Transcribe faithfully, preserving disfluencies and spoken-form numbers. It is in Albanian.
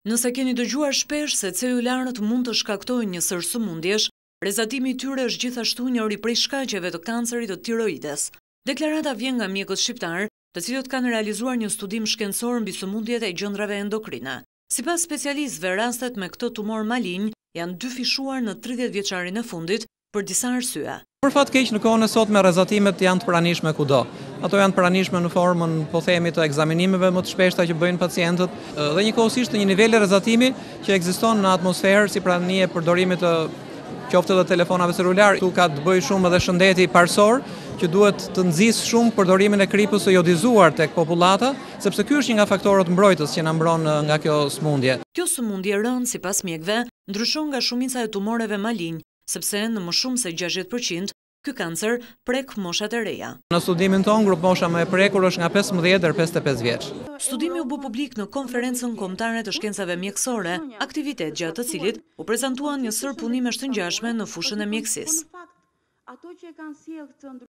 Nëse keni dëgjuar shpesh se celularët mund të shkaktojnë një sër sëmundjesh, prezantimi i tyre është gjithashtu njëri prej shkaqeve të kancerit të tiroides. Deklarata vjen nga mjekët shqiptar, të cilët kanë realizuar një studim shkencor mbi sëmundjet e gjendrave endokrine. Sipas specialistëve, rastet me këtë tumor malign janë dyfishuar në tridhjetë vjeçarin e fundit për disa arsye. Për fat keq në kohën e sotme rrezatimet janë të pranishme kudo. Ato janë të pranishme në formën, po themi, të ekzaminimeve më të shpeshta që bëjnë pacientët dhe njëkohësisht një niveli rrezatimi që ekziston në atmosferë si prani e përdorimit të qoftë edhe telefonave celular. Tu ka të bëjë shumë edhe shëndeti parsor, që duhet të nxjisë shumë përdorimin e kripës së jodizuar tek popullata, sepse ky është një nga faktorët mbrojtës që na mbron nga kjo sëmundje. Kjo sëmundje rënd, sipas mjekëve, ndryshon nga shumica e tumoreve malign, sepse në më shumë se gjashtëdhjetë përqind ky kancer prek moshat e reja. Në studimin ton, grup mosha më e prekur është nga pesëmbëdhjetë deri pesëdhjetë e pesë vjeç. Studimi u bë publik në konferencën kombëtare të shkencave mjekësore, aktivitet gjatë të cilit u prezantuan një sër punimesh të ngjashme në fushën e mjekësisë.